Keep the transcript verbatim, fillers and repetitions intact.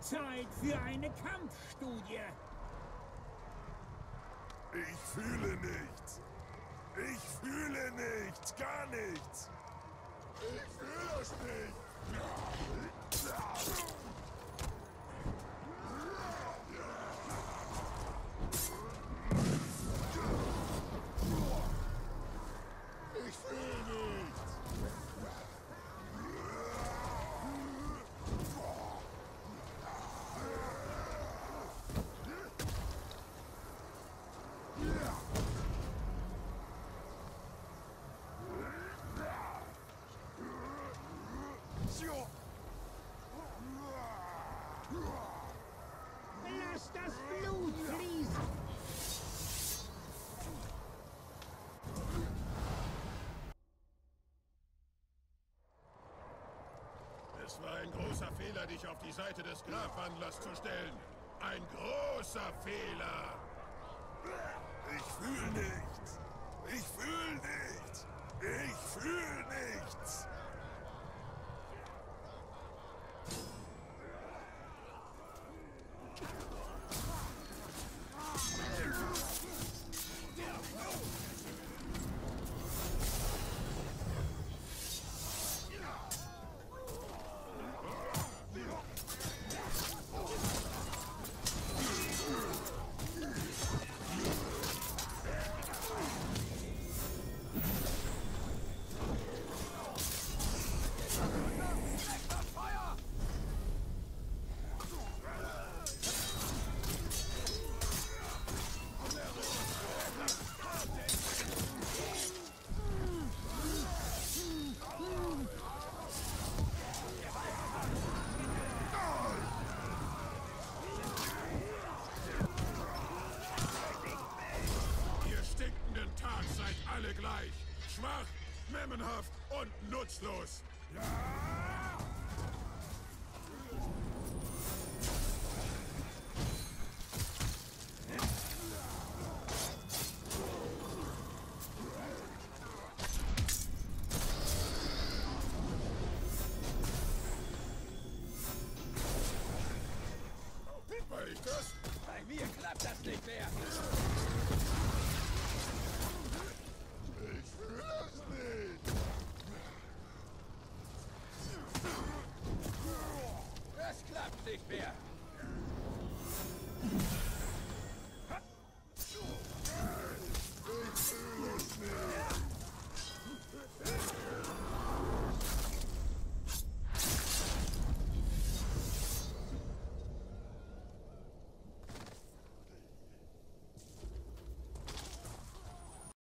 Zeit für eine Kampfstudie. Ich fühle nichts. Ich fühle nichts, gar nichts. Ich fühle es nicht. Ich fühle nichts. Lass das Blut fließen! Es war ein großer Fehler, dich auf die Seite des Grabwandlers zu stellen. Ein großer Fehler! Ich fühle nichts. Ich fühle nichts. Ich fühle nichts. Ihr stinkenden Tag seid alle gleich. Schwach, memmenhaft und nutzlos. Ja!